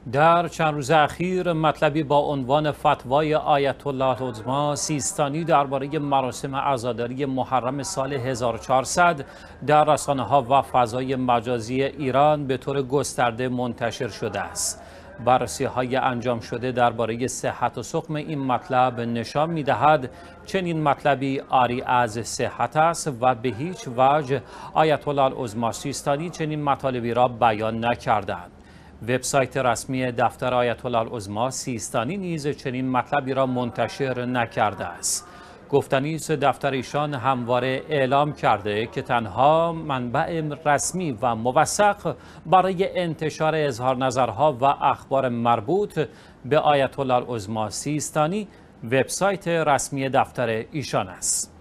در چند روز اخیر مطلبی با عنوان فتوای آیت الله العظما سیستانی درباره مراسم عزاداری محرم سال 1400 در رسانه‌ها و فضای مجازی ایران به طور گسترده منتشر شده است. بررسی‌های انجام شده درباره صحت و سقم این مطلب نشان می‌دهد چنین مطلبی عاری از صحت است و به هیچ وجه آیت الله العظما سیستانی چنین مطالبی را بیان نکردند. وبسایت رسمی دفتر آیت الله العظما سیستانی نیز چنین مطلبی را منتشر نکرده است. گفتنی است دفتر ایشان همواره اعلام کرده که تنها منبع رسمی و موثق برای انتشار اظهار نظرها و اخبار مربوط به آیت الله العظما سیستانی وبسایت رسمی دفتر ایشان است.